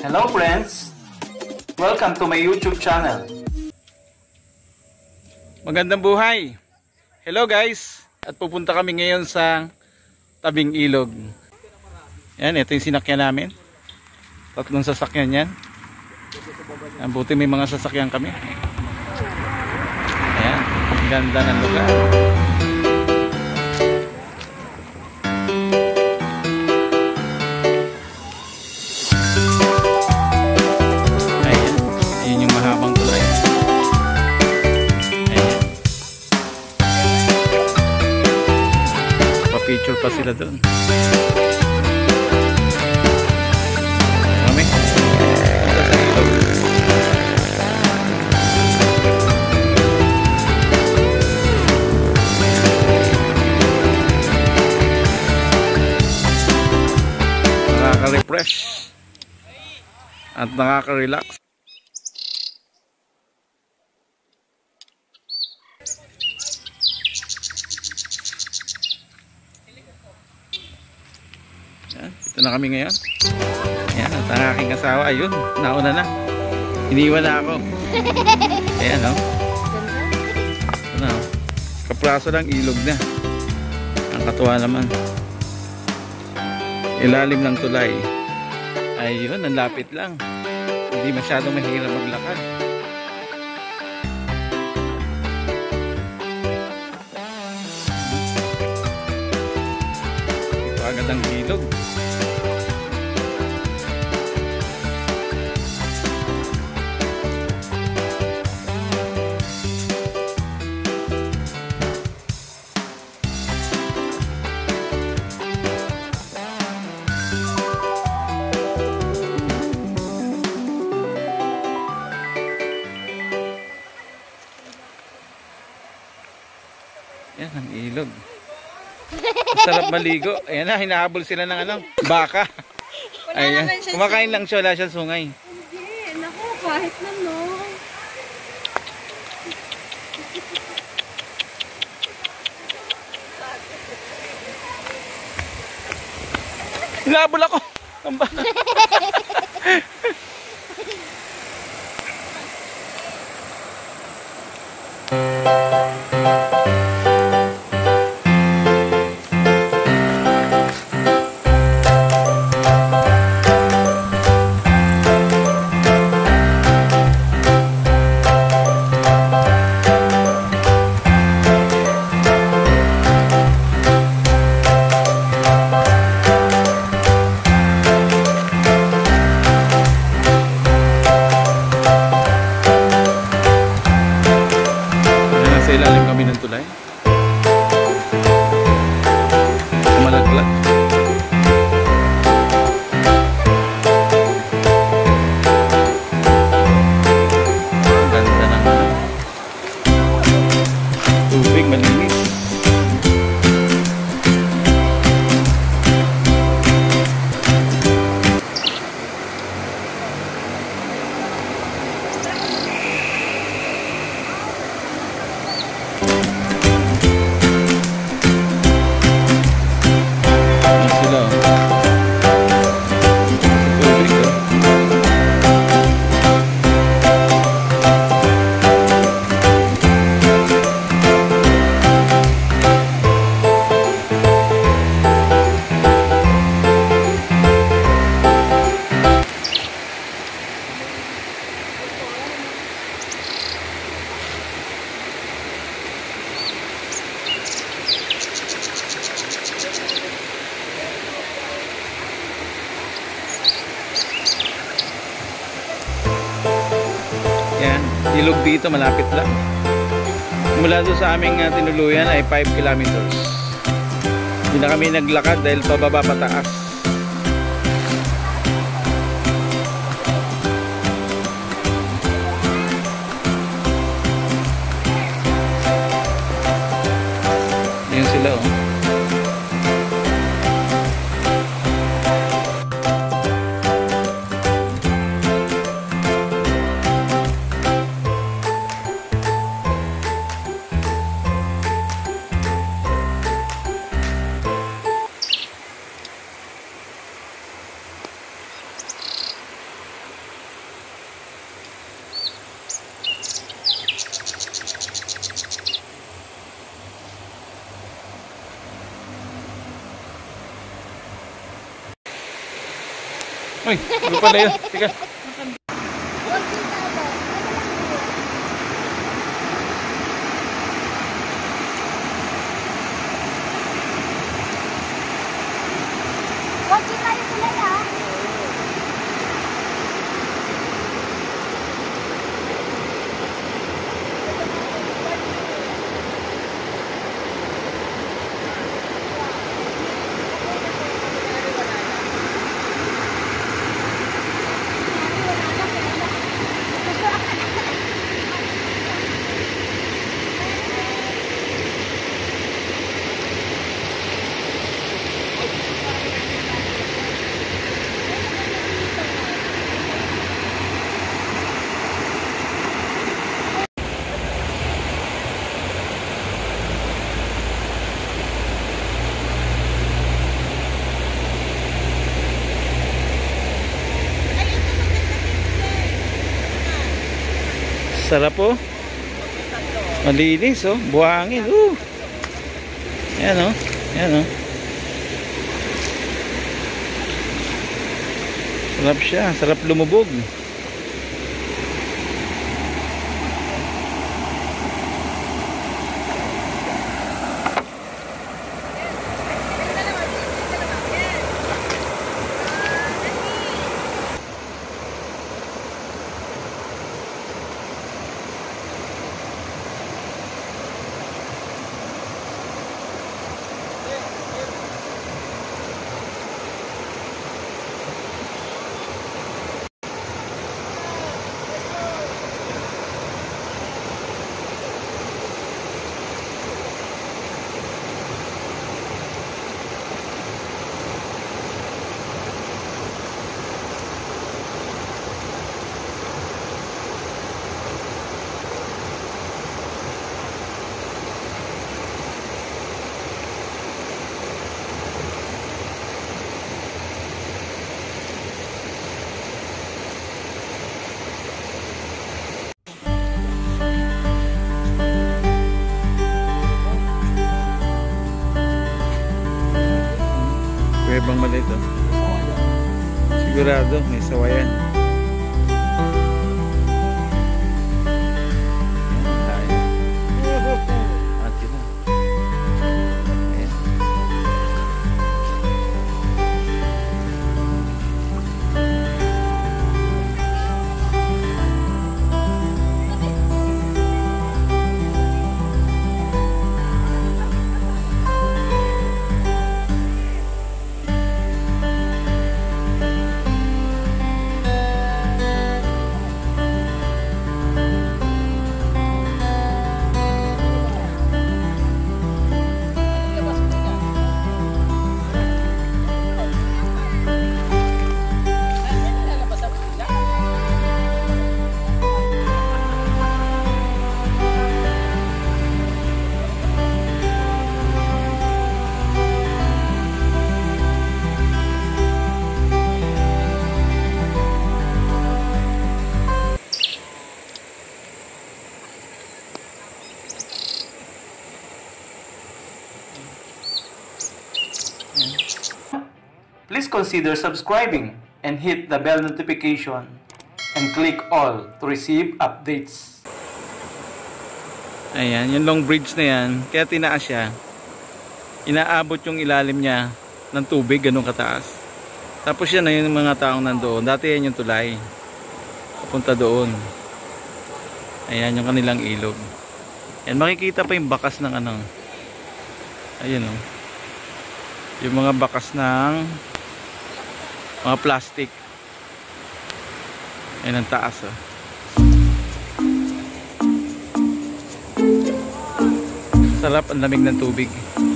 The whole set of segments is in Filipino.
Hello friends! Welcome to my YouTube channel. Magandang buhay! Hello guys! At pupunta kami ngayon sa tabing ilog. Yan, ito yung sinakyan namin. 3 sasakyan yan. Ang buti may mga sasakyan kami. Ayan, ang ganda ng lugar. Ayan, yun yung mahabang tulay. Ayan. Pa-picture pa sila doon. Kami. Punta sa ilog. Nakaka-refresh at nakaka-relax. Yan, ito na kami ngayon. Yan, at ang aking asawa, ayun, nauna na. Iniwan na ako. Ayan, no? Ano, kapraso lang, ilog na. Ang katuwa naman. Ilalim ng tulay. Ayun, ang lapit lang. Hindi masyadong mahirap maglakad. Ito agad ang ilog. Yan ang ilog. Sarap maligo. Ayan na, hinahabol sila ng ano, baka. Ayan. Kumakain lang siya, wala siyang sungay. Hindi, naku, kahit na no. Hinahabol ako. Ang baka. Sa ilalim kami ng tulay. Malaglag. Ang ganda ng tubig, malinis. Yan, ilog dito malapit lang. Mula doon sa aming tinuluyan ay 5 kilometers. Hindi na kami naglakad dahil pababa pataas. Yan sila oh. Uy, ano pala yun? Teka. Huwag din tayo kulay ah. Sarap po. Malinis oh, buhangin. Yan oh. Yan oh. Sarap siya, sarap lumubog. Kuwebang maliit oh. Sigurado may sawayan. Please consider subscribing and hit the bell notification and click all to receive updates. Ayan, yung long bridge na yan, kaya tinaas siya. Inaabot yung ilalim niya ng tubig, ganun kataas. Tapos yan na yung mga taong nandoon. Dati yan yung tulay. Papunta doon. Ayan yung kanilang ilog. Ayan, makikita pa yung bakas ng ano. Ayan o. Yung mga bakas ng mga plastic. Ayan ang taas o. Sarap, ang lamig ng tubig.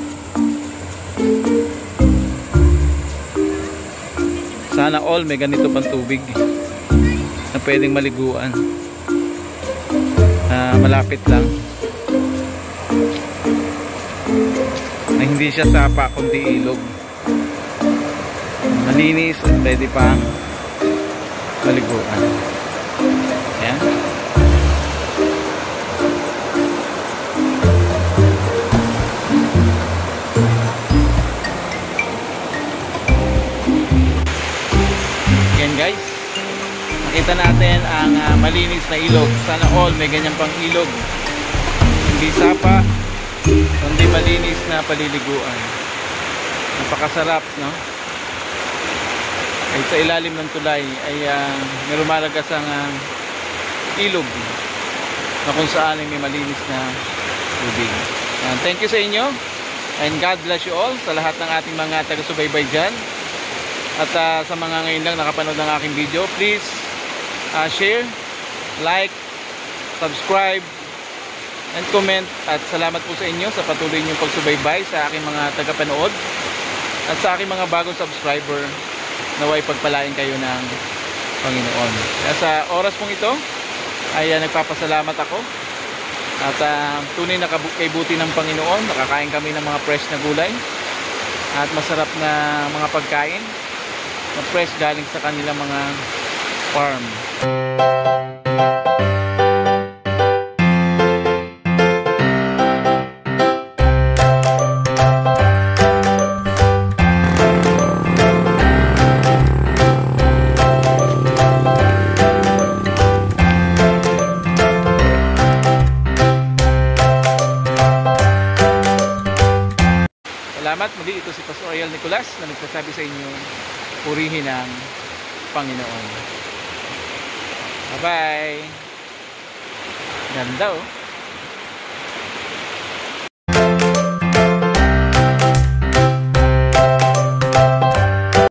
Sana all may ganito pang tubig na pwedeng maliguan. Malapit lang. Na hindi siya sapa kundi ilog. Malinis at pwede pang maliguan. Ayan. Makita natin ang malinis na ilog. Sana all may ganyan pang ilog. Hindi sapa, kundi malinis na paliliguan. Napakasarap, no? Ay sa ilalim ng tulay ay may lumalagas ang ilog na kung saan ay may malinis na tubig. Thank you sa inyo and God bless you all sa lahat ng ating mga taga-subaybay dyan. At sa mga ngayon lang nakapanood ng aking video, please share, like, subscribe, and comment. At salamat po sa inyo sa patuloy niyong pagsubaybay sa aking mga tagapanood at sa aking mga bagong subscriber. Naway pagpalain kayo ng Panginoon. Kaya sa oras pong ito ay nagpapasalamat ako at tunay na kay buti ng Panginoon. Nakakain kami ng mga fresh na gulay at masarap na mga pagkain na fresh galing sa kanilang mga farm. Salamat muli, ito si Pastor Ariel Nicolas na nagsasabi sa inyo, purihin ang Panginoon. Bye-bye. Ganda oh.